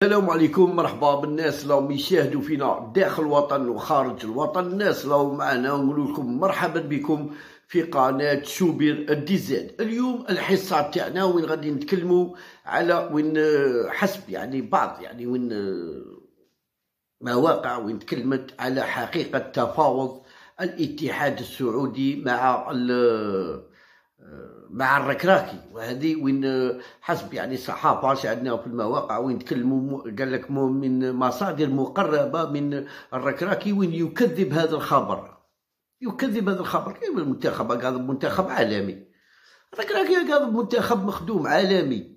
السلام عليكم، مرحبا بالناس اللي راهم يشاهدوا فينا داخل الوطن وخارج الوطن. الناس اللي راهم معنا نقول لكم مرحبا بكم في قناة شوبير الديزاد. اليوم الحصة تاعنا وين غادي نتكلموا على وين حسب بعض وين مواقع وين تكلمت على حقيقة تفاوض الاتحاد السعودي مع الركراكي، وهذه وين حسب الصحافه شاهدناها في المواقع وين تكلموا قال لك من مصادر مقربه من الركراكي وين يكذب هذا الخبر. كيف المنتخب هذا منتخب عالمي، الركراكي هذا منتخب مخدوم عالمي،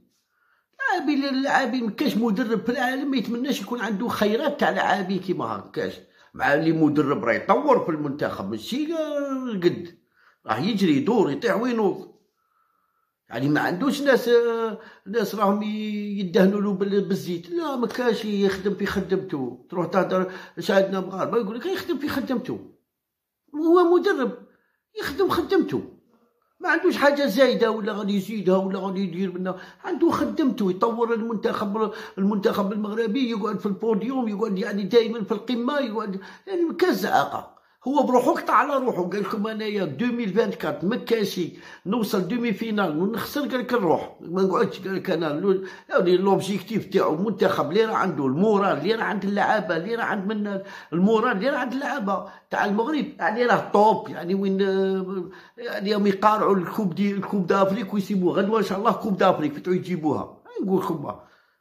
لاعبين مكاش مدرب في العالم ما يتمناش يكون عنده خيرات تاع لاعبين كيما هكاش، مع اللي مدرب راه يطور في المنتخب ماشي قد راه يجري يدور يطيح وينوض. ما عندوش ناس راهم يدهنوا له بالزيت، لا ما كاش يخدم في خدمته. تروح تهدر شاهدنا مغاربه يقول لك يخدم في خدمته، هو مدرب يخدم خدمته، ما عندوش حاجه زايده ولا غادي يزيدها ولا غادي يدير منها، عنده خدمته يطور المنتخب المغربي، يقعد في البوديوم، يقعد دائما في القمه، يقعد كالزعاقه. هو بروحو قطع على روحو قال لكم انايا 2024 ما كاشي نوصل دومي فينال ونخسر، قال لك نروح ما نقعدش. قال لك انا لوبجيكتيف تاعو المنتخب اللي راه عنده المورال اللي راه عند اللعابه اللي راه عند من المورال اللي راه عند اللعابه تاع المغرب راه طوب، وين راهم يقارعوا الكوب دافريك ويسيبوه غدوه ان شاء الله كوب دافريك فتعوا يجيبوها. نقول لكم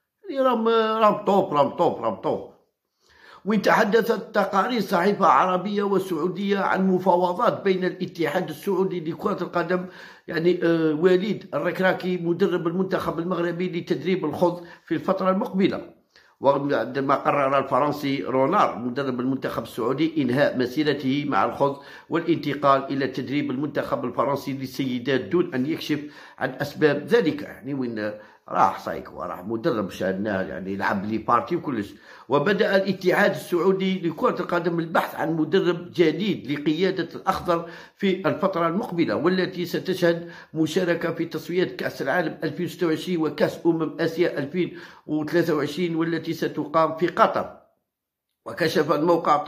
راهم طوب. وين تحدثت تقارير صحيفة عربية وسعودية عن مفاوضات بين الاتحاد السعودي لكرة القدم وليد الركراكي مدرب المنتخب المغربي لتدريب الخوض في الفترة المقبلة. وعندما قرر الفرنسي رونار مدرب المنتخب السعودي إنهاء مسيرته مع الخوض والانتقال إلى تدريب المنتخب الفرنسي للسيدات دون أن يكشف عن أسباب ذلك. وين راح سايكو راح مدرب شاهدناه يلعب لي بارتي وكلش. وبدأ الاتحاد السعودي لكرة القدم البحث عن مدرب جديد لقيادة الأخضر في الفترة المقبلة، والتي ستشهد مشاركة في تصفيات كأس العالم 2026 وكأس آسيا 2023 والتي ستقام في قطر. وكشف الموقع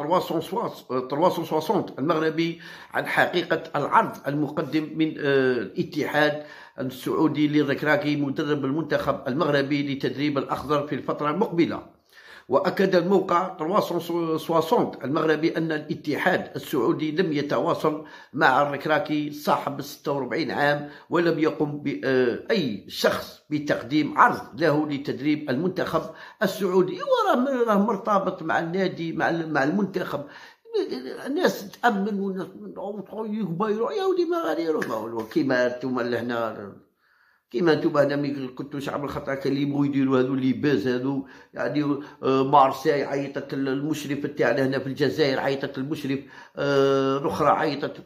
360 المغربي عن حقيقة العرض المقدم من الاتحاد السعودي للركراكي مدرب المنتخب المغربي لتدريب الأخضر في الفترة المقبلة. وأكد الموقع 360 المغربي أن الاتحاد السعودي لم يتواصل مع الركراكي صاحب 46 عام ولم يقم بأي شخص بتقديم عرض له لتدريب المنتخب السعودي. وراه مرتبط مع النادي مع المنتخب. الناس تأمن والناس يكبروا يا ودي ما غادي يروحوا كيما انتم لهنا، كيما نتوما هنا ملي كنتو شعب الخطر كان يبغوا يديروا هذو ليباس هذو مارساي عيطت المشرف تاعنا هنا في الجزائر، عيطت المشرف الاخرى عيطت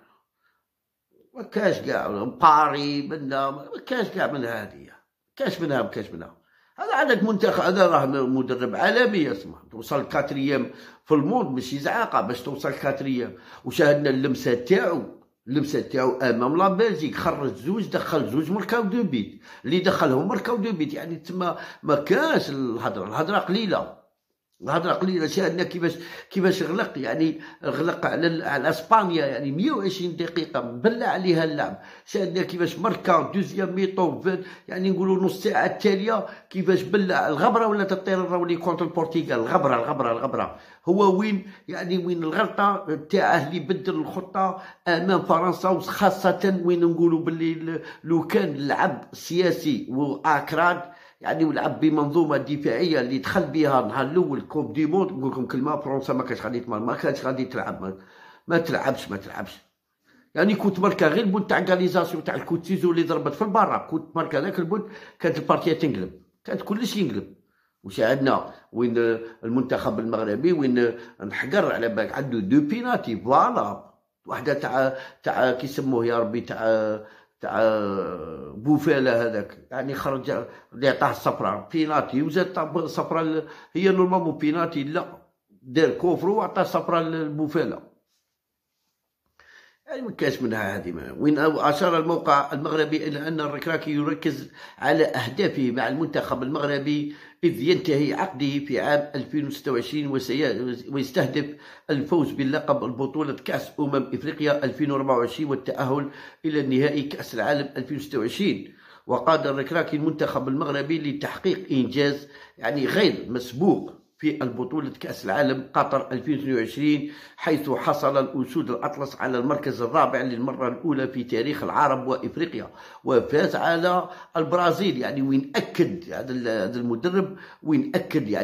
ما كاش كاع باري منا ما كاش كاع من هذه كاش منها. هذا عندك منتخب هذا راه مدرب عالمي اسمه توصل كاتريام في الموند ماشي زعاقه باش توصل كاتريام. وشاهدنا اللمسه تاعو امام لا بلجيك، خرج زوج دخل زوج ماركاو دو بيت، اللي دخلهم ماركاو دو بيت تما ما كاش الهضره قليله. شاهدنا كيفاش غلق غلق على اسبانيا 120 دقيقه مبلع عليها اللعب. شاهدنا كيفاش ماركا دوزيام ميطو نقولوا نص ساعه التاليه كيفاش بلع الغبره ولا تطير الرولي كونتر البرتغال. الغبره هو وين وين الغلطه تاعه اللي بدل الخطه امام فرنسا، وخاصه وين نقولوا باللي لو كان اللعب سياسي واكراد ولعب بمنظومه دفاعيه اللي دخل بها نهار الاول كوب دي موند. نقول لكم كلمه، فرنسا ما كانتش غادي تلعب، ما تلعبش كنت ماركا غير البون تاع غاليزاسيون تاع الكوتيزو اللي ضربت في البرا، كنت ماركا ذاك البون كانت البارتيه تنقلب، كانت كلش ينقلب. وشاهدنا وين المنتخب المغربي وين انحقر على بالك عنده دو بيناتي فوالا، واحده تاع كيسموه يا ربي تاع بوفاله هذاك خرج اللي عطاه الصفراء بيناتي وزاد صفراء هي نورمالمون بيناتي، لا دار كوفرو وعطاه صفراء للبوفاله. ما كاش منها هذه. وين أشار الموقع المغربي إلى أن الركراكي يركز على أهدافه مع المنتخب المغربي إذ ينتهي عقده في عام 2026 ويستهدف الفوز بلقب البطولة كأس إفريقيا 2024 والتأهل إلى نهائي كأس العالم 2026. وقاد الركراكي المنتخب المغربي لتحقيق إنجاز غير مسبوق في البطولة كأس العالم قطر 2022، حيث حصل الأسود الأطلس على المركز الرابع للمرة الأولى في تاريخ العرب وإفريقيا، وفاز على البرازيل. وين أكد هذا المدرب، وين أكد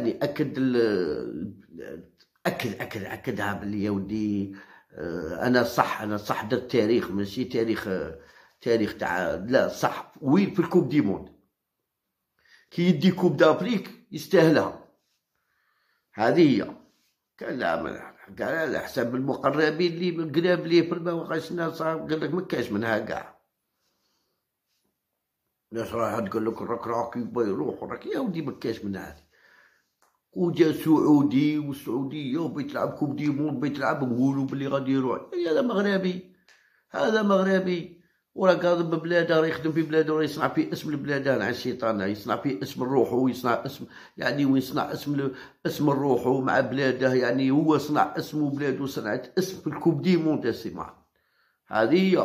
أكدها باللي يا ودي أنا صح درت تاريخ، ماشي تاريخ تاع لا صح. وين في الكوب دي موند كي يدي كوب دافريك يستاهلها. هذه هي. كان قال على حساب المقربين اللي قراب ليه في المواقع الناس قال لك ما كاش منها كاع. الناس راح تقول لك راكي يروح راك يا ودي ما كاش منها هذه. وجا سعودي والسعوديه وبيت تلعب كوب دي موند، بيت تلعب نقولوا بلي غادي يروح. هذا مغربي وراه قاعد ببلاده، راه يخدم في بلاده، راه يصنع في اسم البلاد. على الشيطان يصنع في اسم روحه، ويصنع اسم ويصنع اسم روحه مع بلاده. هو صنع اسم وبلاده صنعت اسم في الكوب دي موند السماع. هذه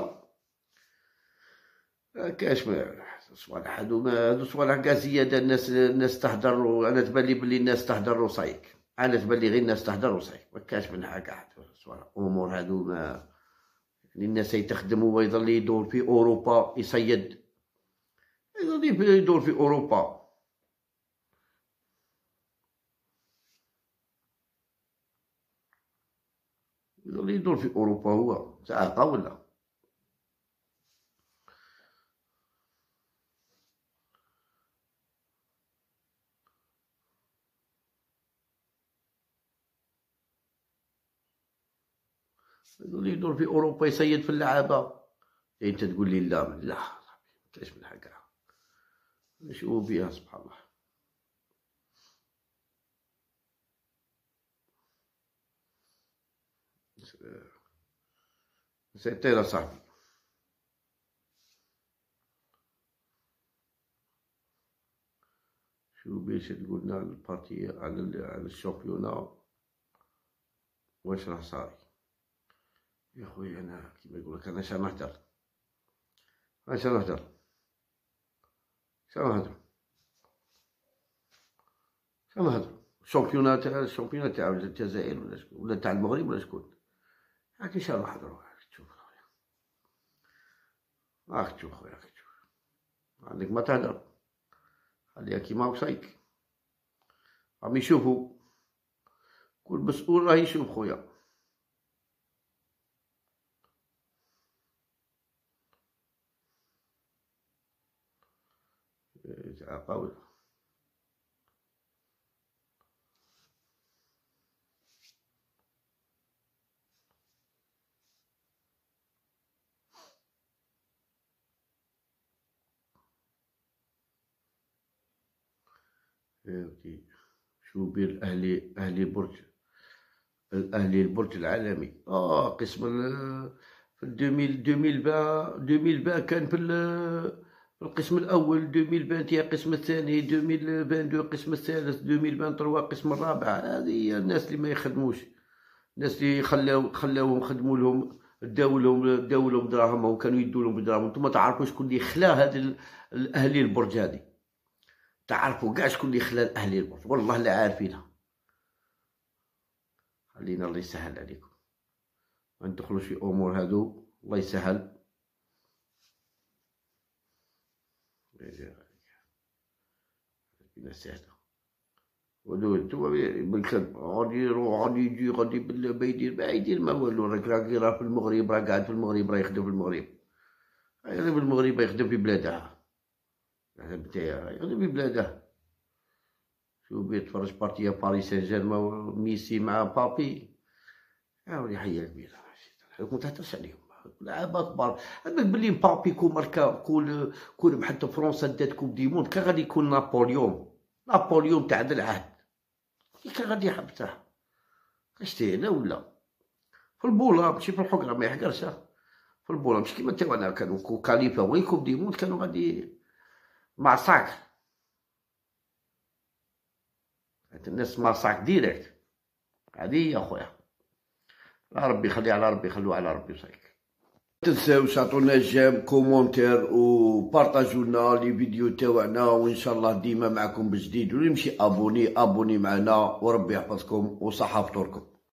هي. كاش صوالح هادو صوالح كاع زياده. الناس تهدر. انا تبان لي بلي الناس تهدر وصايك. انا تبان لي غير الناس تهدر وصايك، ما كاش منها كاع صوالح امور هادو. ما الناس يتخدم هو يظل يدور في أوروبا يصيد، يدور في أوروبا. يظل يدور في أوروبا هو زعاقة ولا يظل يدور في أوروبا يصيد في اللعابة. أنت تقول لي لا كاش من حاجة. نشوفو بها سبحان الله. سيطير صاحبي. شو باش تقولنا على البارتي على الشامبيونا واش راه صاير يا خويا. انا كيما يقولك انا شنو نهدر الشامبيونا تاع الجزائر ولا شكون، ولا تاع المغرب ولا شكون. هاكي شنو نهضرو. راك تشوف خويا عندك ما تهدر، خليها كيما وصايك. راهم يشوفوا، كل مسؤول راه يشوف خويا. قوي. شو بير أهلي البرج العالمي. قسم في 2020 كان في القسم الأول، 2021 القسم الثاني، 2022 القسم الثالث، 2023 القسم الرابع. هذه هي الناس اللي ما يخدموش، الناس اللي خلاوهم خدموا لهم، داو لهم دراهمهم، كانوا يدوا لهم دراهمهم. نتوما تعرفوا شكون اللي خلا هاد الأهلي البرج هذه؟ تعرفوا كاع شكون اللي خلا الأهلي البرج؟ والله لا عارفينها. خلينا الله يسهل عليكم، ما ندخلوش في امور هادو. الله يسهل. بينا سهله. ودو بالكذب غادي يروح غادي يجي غادي ما يدير ما والو. راك راه في المغرب، راه قاعد في المغرب، راه يخدم في المغرب. غير في المغرب يخدم في بلاده، يخدم في بلاده. شوف يتفرج بارتيا باريس سان جيرمان ميسي مع بابي. ولي حيا كبيره. ما تهدرش عليهم لعابه كبار. عندك بلي مبابي كون ماركا كون حتى فرنسا دات كوب دي موند، كان غادي يكون نابوليون تاع هذا العهد. كان غادي يحبسه. شتي لا ولا في البوله ماشي في الحقره، ما يحقرش في البوله. مش كيما تاعنا كانوا كاليفا وي كوب دي موند كانوا غادي مع صاك. الناس مارساك ديريكت. هذه هي اخويا. لا ربي يخلي على ربي، يخلوه على ربي وصايك. تنساوش عطونا جيم كومونتير وبارطاجوا لنا لي فيديو تاوعنا، وان شاء الله ديما معكم بجديد، واللي يمشي ابوني معنا، وربي يحفظكم وصحة فطوركم.